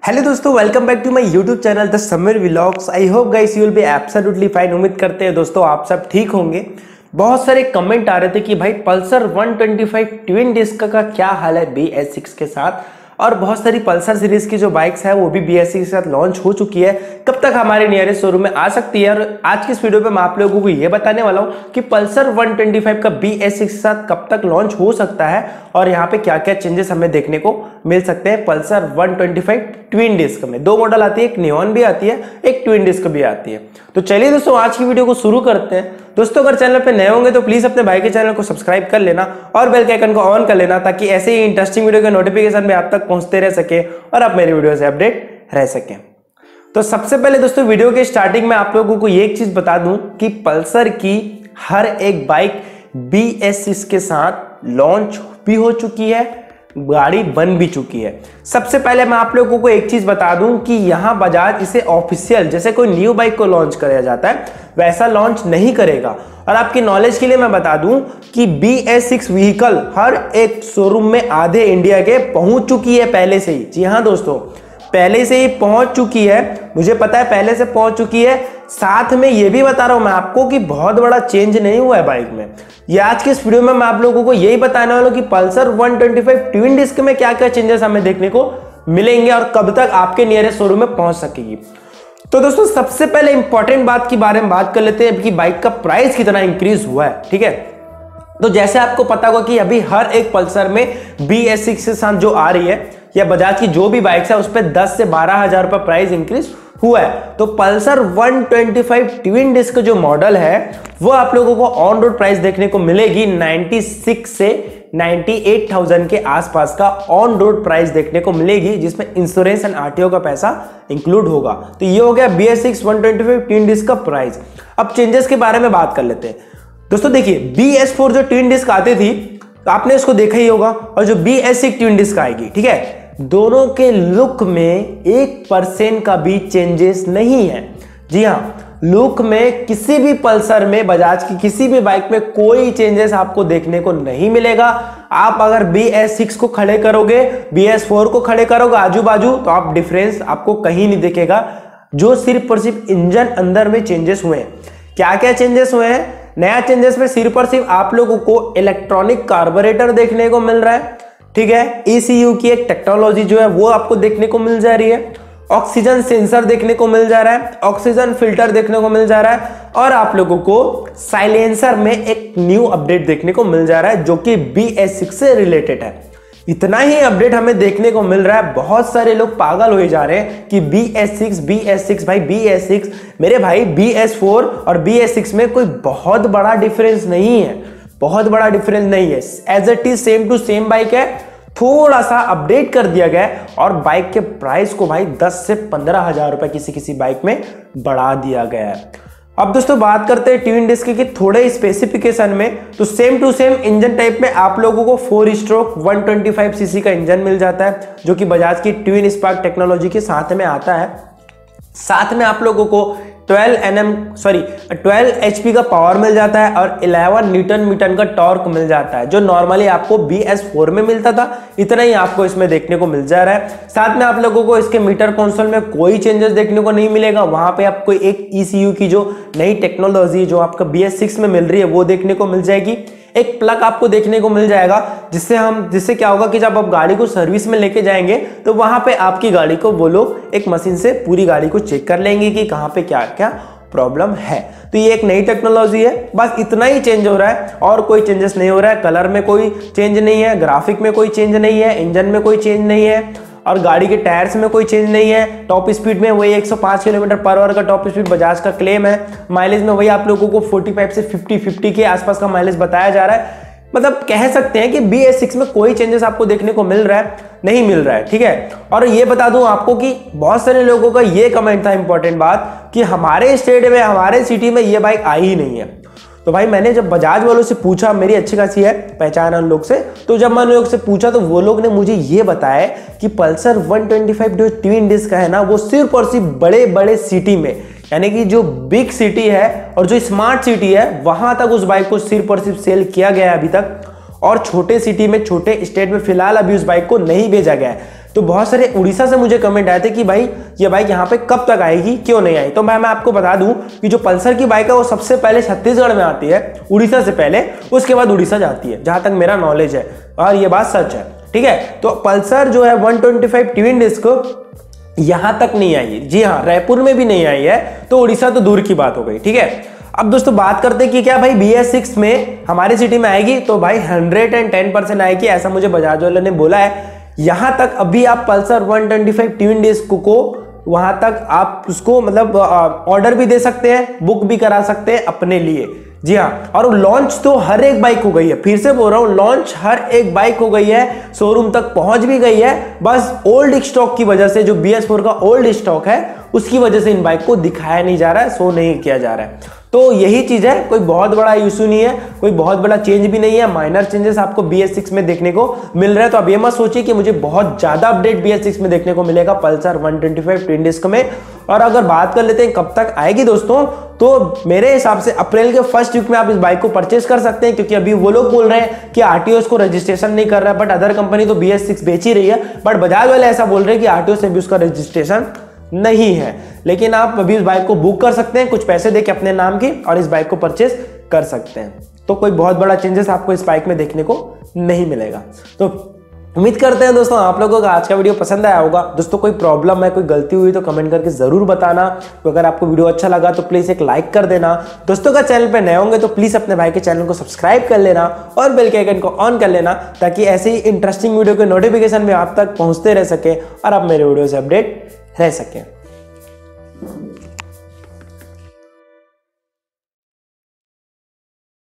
Hello दोस्तों, welcome back to my YouTube channel the Sameer vlogs. I hope guys you will be absolutely fine. उम्मीद करते हैं दोस्तों आप सब ठीक होंगे। बहुत सारे कमेंट आ रहे थे कि भाई पल्सर 125 ट्विन डिस्क का क्या हाल है BS6 के साथ, और बहुत सारी पल्सर सीरीज की जो बाइक्स है वो भी BS6 के साथ लॉन्च हो चुकी है, कब तक हमारे नियरेस्ट शोरूम में आ सकती है। और आज की इस वीडियो पे मैं आप लोगों को ये बताने वाला हूँ कि पल्सर 125 का BS6 के साथ कब तक लॉन्च हो सकता है और यहाँ पे क्या क्या चेंजेस हमें देखने को मिल सकते हैं पल्सर 125 ट्विन डिस्क में। दो मॉडल आती है, एक नियॉन भी आती है, एक ट्विन डिस्क भी आती है। तो चलिए दोस्तों आज की वीडियो को शुरू करते हैं। दोस्तों अगर चैनल पे नए होंगे तो प्लीज अपने भाई के चैनल को सब्सक्राइब कर लेना और बेल के आइकन को ऑन कर लेना, ताकि ऐसे ही इंटरेस्टिंग वीडियो के नोटिफिकेशन में आप तक पहुंचते रह सके और आप मेरी वीडियो से अपडेट रह सके। तो सबसे पहले दोस्तों वीडियो के स्टार्टिंग में आप लोगों को एक चीज बता दूं कि पल्सर की हर एक बाइक BS6 के साथ लॉन्च भी हो चुकी है, गाड़ी बन भी चुकी है। सबसे पहले मैं आप लोगों को एक चीज बता दूं कि यहां बजाज इसे ऑफिशियल जैसे कोई न्यू बाइक को लॉन्च किया जाता है वैसा लॉन्च नहीं करेगा। और आपकी नॉलेज के लिए मैं बता दूं कि BS6 व्हीकल हर एक शोरूम में आधे इंडिया के पहुंच चुकी है पहले से ही। जी हां दोस्तों, पहले से ही पहुंच चुकी है, मुझे पता है पहले से पहुंच चुकी है। साथ में ये भी बता रहा हूं मैं आपको कि बहुत बड़ा चेंज नहीं हुआ है बाइक में। ये आज के इस वीडियो में मैं आप लोगों को यही बताने वाला हूं कि पल्सर 125 ट्विन डिस्क में क्या क्या चेंजेस हमें देखने को मिलेंगे और कब तक आपके नियरेस्ट शोरूम में पहुंच सकेगी। तो दोस्तों सबसे पहले इंपॉर्टेंट बात के बारे में बात कर लेते हैं कि बाइक का प्राइस कितना इंक्रीज हुआ है। ठीक है, तो जैसे आपको पता होगा कि अभी हर एक पल्सर में BS6 के साथ जो आ रही है या बजाज की जो भी बाइक्स है उस पर 10 से 12,000 रुपए प्राइस इंक्रीज हुआ है। तो पल्सर 125 ट्विन डिस्क जो मॉडल है वो आप लोगों को ऑन रोड प्राइस देखने को मिलेगी 96 से 98,000 के आसपास का ऑन रोड प्राइस देखने को मिलेगी, जिसमें इंश्योरेंस एंड RTO का पैसा इंक्लूड होगा। तो ये हो गया BS6 125 ट्विन डिस्क का प्राइस। अब चेंजेस के बारे में बात कर लेते हैं। दोस्तों देखिए, BS4 जो ट्विन डिस्क आती थी तो आपने इसको देखा ही होगा, और जो BS6 ट्विन डिस्क आएगी, ठीक है, दोनों के लुक में 1% का भी चेंजेस नहीं है। जी हाँ, लुक में किसी भी पल्सर में बजाज की किसी भी बाइक में कोई चेंजेस आपको देखने को नहीं मिलेगा। आप अगर BS6 को खड़े करोगे, BS4 को खड़े करोगे आजू बाजू, तो आप डिफरेंस आपको कहीं नहीं दिखेगा। जो सिर्फ और सिर्फ इंजन अंदर में चेंजेस हुए हैं। क्या क्या चेंजेस हुए हैं? नया चेंजेस में सिर्फ और सिर्फ आप लोगों को इलेक्ट्रॉनिक कार्बोरेटर देखने को मिल रहा है। ठीक है, ECU की एक टेक्नोलॉजी जो है वो आपको देखने को मिल जा रही है। ऑक्सीजन सेंसर देखने को मिल जा रहा है, ऑक्सीजन फिल्टर देखने को मिल जा रहा है, और आप लोगों को साइलेंसर में एक न्यू अपडेट देखने को मिल जा रहा है जो कि BS6 से रिलेटेड है। इतना ही अपडेट हमें देखने को मिल रहा है। बहुत सारे लोग पागल हो जा रहे हैं कि BS6 भाई BS6। मेरे भाई BS4 और BS6 में कोई बहुत बड़ा डिफरेंस नहीं है, बहुत बड़ा डिफरेंस नहीं है। As it is same to same bike है, थोड़ा सा अपडेट कर दिया गया है और बाइक के प्राइस को भाई 10 से 15,000 रुपए किसी किसी बाइक में बढ़ा दिया गया है। अब दोस्तों बात करते हैं ट्विन डिस्क की थोड़े स्पेसिफिकेशन में। तो same to same engine type में आप लोगों को 4 स्ट्रोक 125 सीसी का इंजन मिल जाता है, जो कि बजाज की ट्विन स्पार्क टेक्नोलॉजी के साथ में आता है। साथ में आप लोगों को 12 HP का पावर मिल जाता है और 11 न्यूटन मीटर का टॉर्क मिल जाता है, जो नॉर्मली आपको BS4 में मिलता था। इतना ही आपको इसमें देखने को मिल जा रहा है। साथ में आप लोगों को इसके मीटर कंसोल में कोई चेंजेस देखने को नहीं मिलेगा। वहां पे आपको एक ECU की जो नई टेक्नोलॉजी जो आपका BS6 में मिल रही है वो देखने को मिल जाएगी। एक प्लग आपको देखने को मिल जाएगा, जिससे क्या होगा कि जब आप गाड़ी को सर्विस में लेके जाएंगे तो वहां पे आपकी गाड़ी को वो लोग एक मशीन से पूरी गाड़ी को चेक कर लेंगे कि कहां पे क्या क्या प्रॉब्लम है। तो ये एक नई टेक्नोलॉजी है, बस इतना ही चेंज हो रहा है और कोई चेंजेस नहीं हो रहा है। कलर में कोई चेंज नहीं है, ग्राफिक में कोई चेंज नहीं है, इंजन में कोई चेंज नहीं है और गाड़ी के टायर्स में कोई चेंज नहीं है। टॉप स्पीड में वही 105 किलोमीटर पर आवर का टॉप स्पीड बजाज का क्लेम है। माइलेज में वही आप लोगों को 45 से 50 के आसपास का माइलेज बताया जा रहा है। मतलब कह सकते हैं कि BS6 में कोई चेंजेस आपको देखने को मिल रहा है नहीं मिल रहा है। ठीक है, और ये बता दूं आपको कि बहुत सारे लोगों का ये कमेंट था, इंपॉर्टेंट बात, कि हमारे स्टेट में हमारे सिटी में ये बाइक आई ही नहीं है। तो भाई मैंने जब बजाज वालों से पूछा, मेरी अच्छी खासी है पहचान उन लोग से, तो जब मैंने लोग से पूछा तो वो लोग ने मुझे ये बताया कि पल्सर 125 जो ट्विन डिस्क है ना वो सिर्फ और सिर्फ बड़े बड़े सिटी में, यानी कि जो बिग सिटी है और जो स्मार्ट सिटी है वहां तक उस बाइक को सिर्फ और सिर्फ सेल किया गया है अभी तक, और छोटे सिटी में छोटे स्टेट में फिलहाल अभी उस बाइक को नहीं भेजा गया है। तो बहुत सारे उड़ीसा से मुझे कमेंट आए थे कि भाई ये बाइक यहाँ पे कब तक आएगी, क्यों नहीं आई। तो मैं आपको बता दूं कि जो पल्सर की बाइक है वो सबसे पहले छत्तीसगढ़ में आती है, उड़ीसा से पहले, उसके बाद उड़ीसा जाती है, जहां तक मेरा नॉलेज है और ये बात सच है, ठीक है। तो पल्सर जो है 125 ट्विन डिस्क यहां तक नहीं आई है, जी हाँ, रायपुर में भी नहीं आई है, तो उड़ीसा तो दूर की बात हो गई, ठीक है। अब दोस्तों बात करते हैं कि क्या भाई BS6 में हमारी सिटी में आएगी, तो भाई 110% आएगी, ऐसा मुझे बजाज वाले ने बोला है। यहां तक अभी आप पल्सर 125 ट्विन डिस्क को वहां तक आप उसको मतलब ऑर्डर भी दे सकते हैं, बुक भी करा सकते हैं अपने लिए, जी हाँ। और लॉन्च तो हर एक बाइक हो गई है, फिर से बोल रहा हूं, लॉन्च हर एक बाइक हो गई है, शोरूम तक पहुंच भी गई है, बस ओल्ड स्टॉक की वजह से, जो BS4 का ओल्ड स्टॉक है उसकी वजह से इन बाइक को दिखाया नहीं जा रहा है, शो नहीं किया जा रहा है। तो यही चीज है, कोई बहुत बड़ा इशू नहीं है, कोई बहुत बड़ा चेंज भी नहीं है, माइनर चेंजेस आपको BS6 में देखने को मिल रहा है। तो अब ये मत सोचिए कि मुझे बहुत ज्यादा अपडेट BS6 में देखने को मिलेगा पल्सर 125 ट्विन डिस्क में। और अगर बात कर लेते हैं कब तक आएगी दोस्तों, तो मेरे हिसाब से अप्रैल के फर्स्ट वीक में आप इस बाइक को परचेस कर सकते हैं, क्योंकि अभी वो लोग बोल रहे हैं कि RTO को रजिस्ट्रेशन नहीं कर रहा है, बट अदर कंपनी तो BS6 बेच ही रही है, बट बजाज वाले ऐसा बोल रहे हैं कि RTO से भी उसका रजिस्ट्रेशन नहीं है। लेकिन आप अभी इस बाइक को बुक कर सकते हैं कुछ पैसे देके अपने नाम की, और इस बाइक को परचेस कर सकते हैं। तो कोई बहुत बड़ा चेंजेस आपको इस बाइक में देखने को नहीं मिलेगा। तो उम्मीद करते हैं दोस्तों आप लोगों को आज का वीडियो पसंद आया होगा। दोस्तों कोई प्रॉब्लम है, कोई गलती हुई तो कमेंट करके जरूर बताना। तो अगर आपको वीडियो अच्छा लगा तो प्लीज एक लाइक कर देना। दोस्तों का चैनल पे नए होंगे तो प्लीज अपने भाई के चैनल को सब्सक्राइब कर लेना और बेल के आइकन को ऑन कर लेना, ताकि ऐसे ही इंटरेस्टिंग वीडियो के नोटिफिकेशन भी आप तक पहुंचते रह सके और आप मेरे वीडियो से अपडेट रह सके।